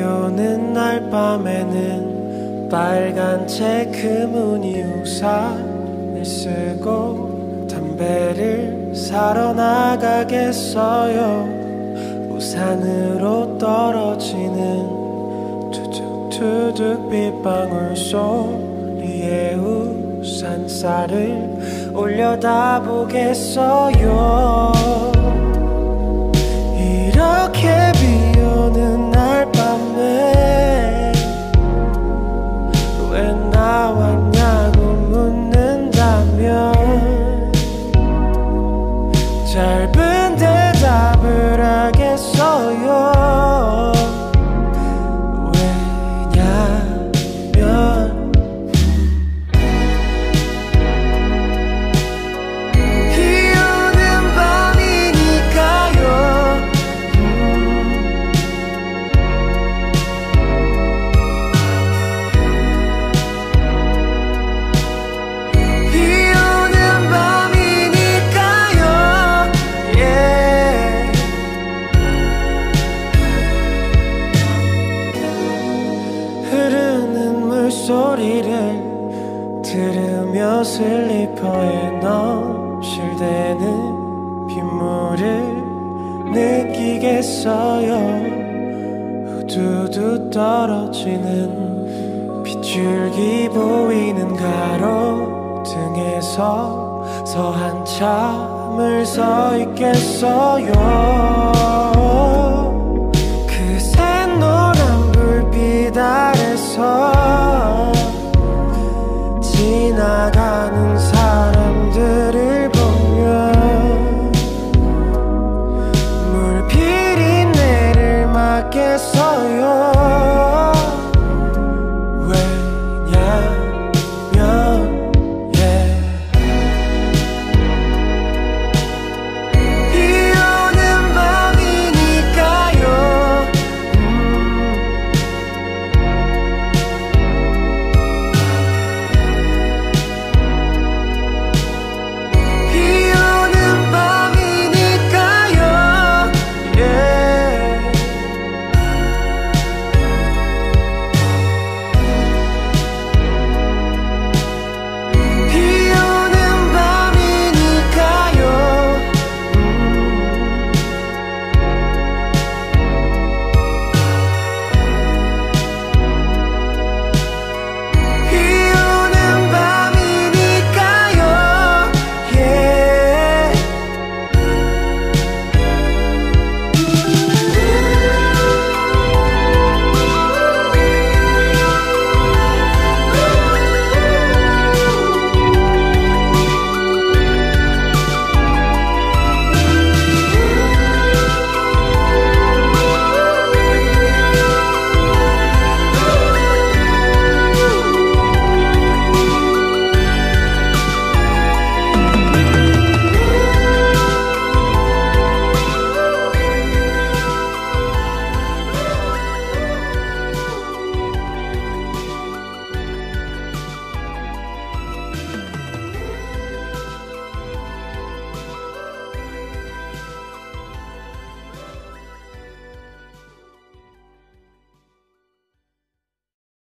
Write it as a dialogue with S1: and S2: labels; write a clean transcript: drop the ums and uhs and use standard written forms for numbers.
S1: 비오는 날 밤에는 빨간 체크무늬 우산을 쓰고 담배를 사러 나가겠어요. 우산으로 떨어지는 투둑투둑 빗방울 소리에 우산살을 올려다 보겠어요. 이렇게 비오는 날 밤에 왜 나왔냐고 묻는다면 짧은 대답을 하겠어요. 왜냐면 비오는 밤이니까요. 비오는 밤이니까요. yeah. 흐르는 물소리를 들으며 슬리퍼에 넘실대는 빗물을 느끼겠어요. 후두두 떨어지는 빗줄기 보이는 가로등에서 서 한참을 서 있겠어요. 그 샛노란 불빛 아래서 지나가는 사람들을 보면 물 비린내를 맡겠어요.